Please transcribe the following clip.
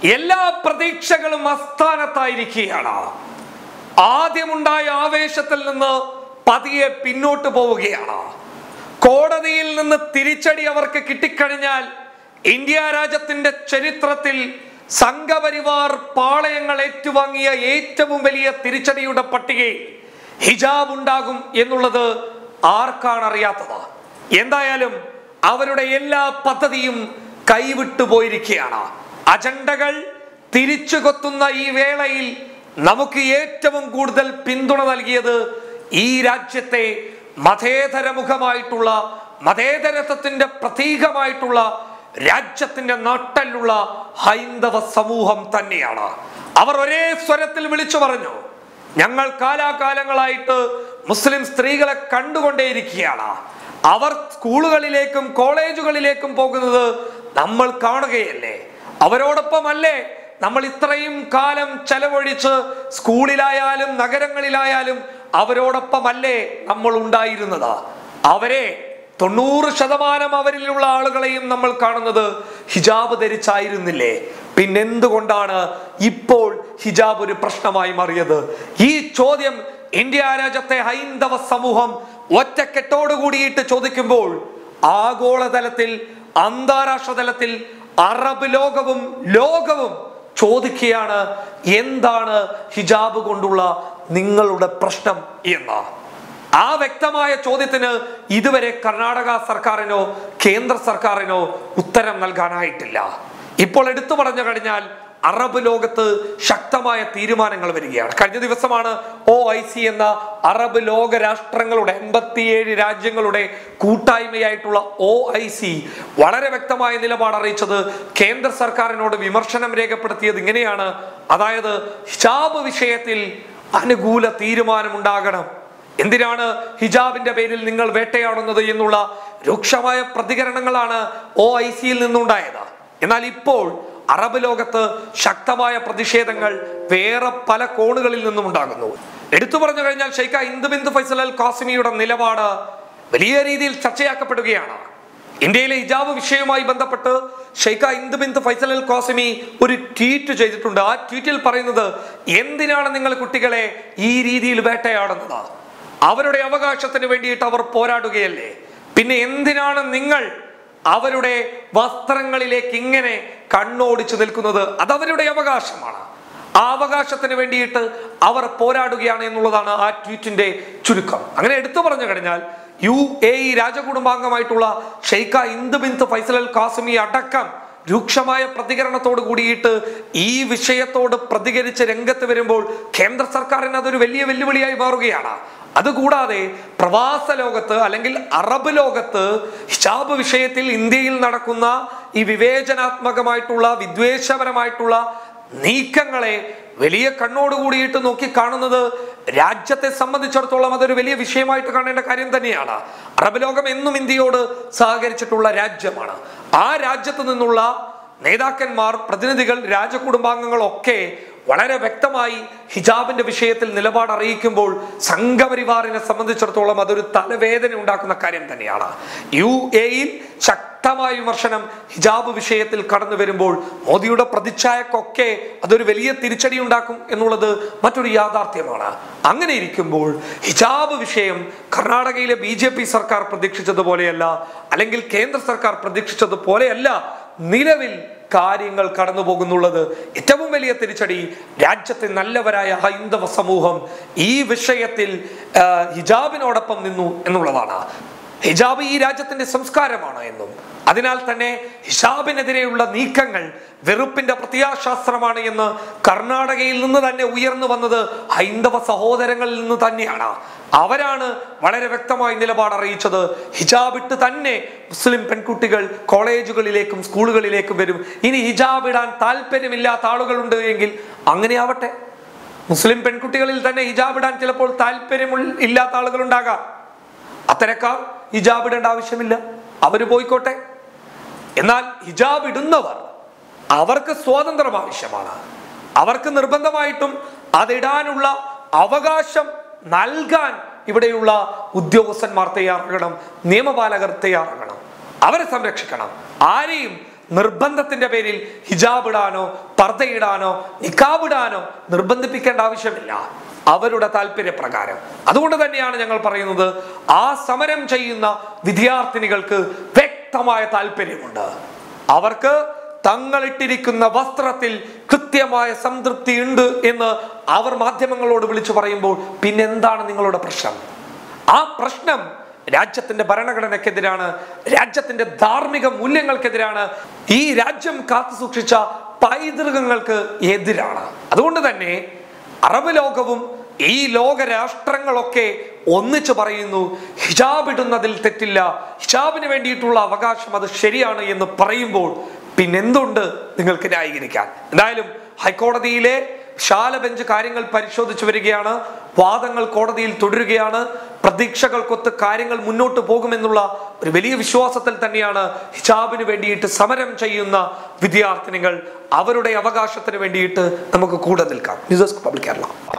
എല്ലാ പ്രതീക്ഷകളും അസ്ഥാനത്തായിരിക്കുകയാണ്. ആദ്യമുണ്ടായ ആവേശത്തിൽ നിന്ന് പതിയെ പിന്നോട്ട് പോവുകയാണ്. കോടതിയിൽ നിന്ന് തിരിച്ചടി അവർക്ക് കിട്ടിക്കഴിഞ്ഞാൽ ഇന്ത്യ രാജ്യത്തിന്റെ ചരിത്രത്തിൽ സംഘപരിവാർ പാളയങ്ങൾ ഏറ്റുവാങ്ങിയ ഏറ്റവും വലിയ തിരിച്ചടിയുടെ പട്ടികയിൽ ഹിജാബ് ഉണ്ടാകും എന്നുള്ളത് ആർക്കാണ് അറിയാത്തത്? എന്തായാലും അവരുടെ എല്ലാ പദ്ധതിയും കൈവിട്ടു പോയിരിക്കുകയാണ്. അജണ്ടകൾ തിരിച്ചു കൊത്തുന്ന ഈ വേളയിൽ നമുക്ക് ഏറ്റവും കൂടുതൽ പിന്തുണ നൽകിയത് ഈ രാജ്യത്തെ മതേതരമുഖമായിട്ടുള്ള, മതേതരത്വത്തിന്റെ പ്രതീകമായിട്ടുള്ള, രാജ്യത്തിന്റെ നട്ടെല്ലുള്ള ഹൈന്ദവ സമൂഹം തന്നെയാണ്. അവർ ഒരേ സ്വരത്തിൽ വിളിച്ചു പറഞ്ഞു, ഞങ്ങൾ കാലാകാലങ്ങളായിട്ട് മുസ്ലിം സ്ത്രീകളെ കണ്ടുകൊണ്ടേയിരിക്കുകയാണ്. അവർ സ്കൂളുകളിലേക്കും കോളേജുകളിലേക്കും പോകുന്നത് നമ്മൾ കാണുകയല്ലേ? അവരോടൊപ്പമല്ലേ നമ്മൾ ഇത്രയും കാലം ചെലവഴിച്ച് സ്കൂളിലായാലും നഗരങ്ങളിലായാലും അവരോടൊപ്പമല്ലേ നമ്മൾ ഉണ്ടായിരുന്നത്? അവരെ 90% അവരിലുള്ള ആളുകളെയും നമ്മൾ കാണുന്നത് ഹിജാബ് ധരിച്ചായിരുന്നില്ലേ? പിന്നെന്തുകൊണ്ടാണ് ഇപ്പോൾ ഹിജാബ് ഒരു പ്രശ്നമായി മാറിയത്? ഈ ചോദ്യം ഇന്ത്യ രാജ്യത്തെ ഹൈന്ദവ സമൂഹം ഒറ്റക്കെട്ടോട് കൂടിയിട്ട് ചോദിക്കുമ്പോൾ ആഗോളതലത്തിൽ, അന്താരാഷ്ട്ര തലത്തിൽ അറബ് ലോകവും ചോദിക്കുകയാണ്, എന്താണ് ഹിജാബ് കൊണ്ടുള്ള നിങ്ങളുടെ പ്രശ്നം എന്ന്. ആ വ്യക്തമായ ചോദ്യത്തിന് ഇതുവരെ കർണാടക സർക്കാരിനോ കേന്ദ്ര സർക്കാരിനോ ഉത്തരം നൽകാനായിട്ടില്ല. ഇപ്പോൾ എടുത്തു പറഞ്ഞു കഴിഞ്ഞാൽ അറബ് ലോകത്ത് ശക്തമായ തീരുമാനങ്ങൾ വരികയാണ്. കഴിഞ്ഞ ദിവസമാണ് OIC എന്ന അറബ് ലോക രാഷ്ട്രങ്ങളുടെ 87 രാജ്യങ്ങളുടെ കൂട്ടായ്മയായിട്ടുള്ള OIC വളരെ വ്യക്തമായ നിലപാട് അറിയിച്ചത്. കേന്ദ്ര സർക്കാരിനോട് വിമർശനം രേഖപ്പെടുത്തിയത് ഇങ്ങനെയാണ്, അതായത് ഹിജാബ് വിഷയത്തിൽ അനുകൂല തീരുമാനമുണ്ടാകണം. എന്തിനാണ് ഹിജാബിന്റെ പേരിൽ നിങ്ങൾ വേട്ടയാടുന്നത് എന്നുള്ള രൂക്ഷമായ പ്രതികരണങ്ങളാണ് OICയിൽ നിന്നുണ്ടായത്. എന്നാൽ ഇപ്പോൾ അറബ് ലോകത്ത് ശക്തമായ പ്രതിഷേധങ്ങൾ വേറെ പല കോണുകളിൽ നിന്നും ഉണ്ടാകുന്നു. എടുത്തു പറഞ്ഞു കഴിഞ്ഞാൽ ഷെയ്ഖ് ഹിന്ദ് ബിന്ത് ഫൈസൽ അൽ ഖാസിമിയുടെ നിലപാട് വലിയ രീതിയിൽ ചർച്ചയാക്കപ്പെടുകയാണ്. ഇന്ത്യയിലെ ഹിജാബ് വിഷയവുമായി ബന്ധപ്പെട്ട് ഷെയ്ഖ് ഹിന്ദ് ബിന്ത് ഫൈസൽ അൽ ഖാസിമി ഒരു ട്വീറ്റ് ചെയ്തിട്ടുണ്ട്. ആ ട്വീറ്റിൽ പറയുന്നത്, എന്തിനാണ് നിങ്ങൾ കുട്ടികളെ ഈ രീതിയിൽ വേട്ടയാടുന്നത്? അവരുടെ അവകാശത്തിന് വേണ്ടിയിട്ട് അവർ പോരാടുകയല്ലേ? പിന്നെ എന്തിനാണ് നിങ്ങൾ അവരുടെ വസ്ത്രങ്ങളിലേക്ക് ഇങ്ങനെ കണ്ണോടിച്ചു നിൽക്കുന്നത്? അതവരുടെ അവകാശമാണ്. ആ അവകാശത്തിന് വേണ്ടിയിട്ട് അവർ പോരാടുകയാണ് എന്നുള്ളതാണ് ആ ട്വീറ്റിന്റെ ചുരുക്കം. അങ്ങനെ എടുത്തു പറഞ്ഞു കഴിഞ്ഞാൽ UAE രാജകുടുംബാംഗമായിട്ടുള്ള ഷെയ്ഖ് ഹിന്ദ് ബിന്ത് ഫൈസൽ അൽ ഖാസിമി അടക്കം രൂക്ഷമായ പ്രതികരണത്തോട് കൂടിയിട്ട് ഈ വിഷയത്തോട് പ്രതികരിച്ച് രംഗത്ത് വരുമ്പോൾ കേന്ദ്ര സർക്കാരിന് അതൊരു വലിയ വെല്ലുവിളിയായി മാറുകയാണ്. അതുകൂടാതെ പ്രവാസ ലോകത്ത് അല്ലെങ്കിൽ അറബ് ലോകത്ത് ഹിജാബ് വിഷയത്തിൽ ഇന്ത്യയിൽ നടക്കുന്ന ഈ വിവേചനാത്മകമായിട്ടുള്ള, വിദ്വേഷപരമായിട്ടുള്ള നീക്കങ്ങളെ വലിയ കണ്ണോട് കൂടിയിട്ട് നോക്കി കാണുന്നത് രാജ്യത്തെ സംബന്ധിച്ചിടത്തോളം അതൊരു വലിയ വിഷയമായിട്ട് കാണേണ്ട കാര്യം തന്നെയാണ്. അറബ് ലോകം എന്നും ഇന്ത്യയോട് സഹകരിച്ചിട്ടുള്ള രാജ്യമാണ്. ആ രാജ്യത്ത് നിന്നുള്ള നേതാക്കന്മാർ, പ്രതിനിധികൾ, രാജകുടുംബാംഗങ്ങളൊക്കെ വളരെ വ്യക്തമായി ഹിജാബിന്റെ വിഷയത്തിൽ നിലപാട് അറിയിക്കുമ്പോൾ സംഘപരിവാറിനെ സംബന്ധിച്ചിടത്തോളം അതൊരു തലവേദന ഉണ്ടാക്കുന്ന കാര്യം തന്നെയാണ്. UAEയിൽ ശക്തമായ വിമർശനം ഹിജാബ് വിഷയത്തിൽ കടന്നു വരുമ്പോൾ മോദിയുടെ പ്രതിച്ഛായക്കൊക്കെ അതൊരു വലിയ തിരിച്ചടി ഉണ്ടാക്കും എന്നുള്ളത് മറ്റൊരു യാഥാർത്ഥ്യമാണ്. അങ്ങനെ ഇരിക്കുമ്പോൾ ഹിജാബ് വിഷയം കർണാടകയിലെ BJP സർക്കാർ പ്രതീക്ഷിച്ചതുപോലെയല്ല, അല്ലെങ്കിൽ കേന്ദ്ര സർക്കാർ പ്രതീക്ഷിച്ചതുപോലെയല്ല നിലവിൽ കാര്യങ്ങൾ കടന്നു പോകുന്നുള്ളത്. ഏറ്റവും വലിയ തിരിച്ചടി രാജ്യത്തെ നല്ലവരായ ഹൈന്ദവ സമൂഹം ഈ വിഷയത്തിൽ ഹിജാബിനോടൊപ്പം നിന്നു എന്നുള്ളതാണ്. ഹിജാബ് ഈ രാജ്യത്തിന്റെ സംസ്കാരമാണ് എന്നും അതിനാൽ തന്നെ ഹിജാബിനെതിരെയുള്ള നീക്കങ്ങൾ വെറുപ്പിന്റെ പ്രത്യയശാസ്ത്രമാണ് എന്ന് കർണാടകയിൽ നിന്ന് തന്നെ ഉയർന്നു വന്നത് ഹൈന്ദവ സഹോദരങ്ങളിൽ നിന്ന് തന്നെയാണ്. അവരാണ് വളരെ വ്യക്തമായി നിലപാട് അറിയിച്ചത്. ഹിജാബ് ഇട്ട് തന്നെ മുസ്ലിം പെൺകുട്ടികൾ കോളേജുകളിലേക്കും സ്കൂളുകളിലേക്കും വരും. ഇനി ഹിജാബ് ഇടാൻ താല്പര്യമില്ലാത്ത ആളുകളുണ്ട് എങ്കിൽ അങ്ങനെ ആവട്ടെ. മുസ്ലിം പെൺകുട്ടികളിൽ തന്നെ ഹിജാബ് ഇടാൻ ചിലപ്പോൾ താല്പര്യം ഇല്ലാത്ത ആളുകൾ ഉണ്ടാകാം. അത്തരക്കാർ ഹിജാബ് ഇടേണ്ട ആവശ്യമില്ല, അവര് പോയിക്കോട്ടെ. എന്നാൽ ഹിജാബ് ഇടുന്നവർ, അവർക്ക് സ്വാതന്ത്ര്യം ആവശ്യമാണ്. അവർക്ക് നിർബന്ധമായിട്ടും അതിടാനുള്ള അവകാശം നൽകാൻ ഇവിടെയുള്ള ഉദ്യോഗസ്ഥന്മാർ തയ്യാറാകണം, നിയമപാലകർ തയ്യാറാകണം, അവരെ സംരക്ഷിക്കണം. ആരെയും നിർബന്ധത്തിന്റെ പേരിൽ ഹിജാബ് ഇടാനോ പർദ്ദയിടാനോ നിക്കാബ് ഇടാനോ നിർബന്ധിപ്പിക്കേണ്ട ആവശ്യമില്ല, അവരുടെ താല്പര്യപ്രകാരം. അതുകൊണ്ട് തന്നെയാണ് ഞങ്ങൾ പറയുന്നത്, ആ സമരം ചെയ്യുന്ന വിദ്യാർത്ഥിനികൾക്ക് വ്യക്തമായ താല്പര്യമുണ്ട്. അവർക്ക് തങ്ങളിട്ടിരിക്കുന്ന വസ്ത്രത്തിൽ കൃത്യമായ സംതൃപ്തി ഉണ്ട് എന്ന് അവർ മാധ്യമങ്ങളോട് വിളിച്ചു പറയുമ്പോൾ പിന്നെന്താണ് നിങ്ങളുടെ പ്രശ്നം? ആ പ്രശ്നം രാജ്യത്തിന്റെ ഭരണഘടനയ്ക്കെതിരാണ്, രാജ്യത്തിന്റെ ധാർമ്മിക മൂല്യങ്ങൾക്കെതിരാണ്, ഈ രാജ്യം കാത്തു സൂക്ഷിച്ച പൈതൃകങ്ങൾക്ക് എതിരാണ്. അതുകൊണ്ട് തന്നെ അറബ് ലോകവും ഈ ലോക രാഷ്ട്രങ്ങളൊക്കെ ഒന്നിച്ചു പറയുന്നു, ഹിജാബ് ഇടുന്നതിൽ തെറ്റില്ല, ഹിജാബിന് വേണ്ടിയിട്ടുള്ള അവകാശം അത് ശരിയാണ് എന്ന് പറയുമ്പോൾ പിന്നെന്തുണ്ട് നിങ്ങൾക്ക് ന്യായീകരിക്കാൻ? എന്തായാലും ഹൈക്കോടതിയിലെ വിശാല ബെഞ്ച് കാര്യങ്ങൾ പരിശോധിച്ചു വരികയാണ്, വാദങ്ങൾ കോടതിയിൽ തുടരുകയാണ്. പ്രതീക്ഷകൾക്കൊത്ത് കാര്യങ്ങൾ മുന്നോട്ട് പോകുമെന്നുള്ള ഒരു വലിയ വിശ്വാസത്തിൽ തന്നെയാണ് ഹിജാബിന് വേണ്ടിയിട്ട് സമരം ചെയ്യുന്ന വിദ്യാർത്ഥിനികൾ. അവരുടെ അവകാശത്തിന് വേണ്ടിയിട്ട് നമുക്ക് കൂടെ നിൽക്കാം. News desk public Kerala.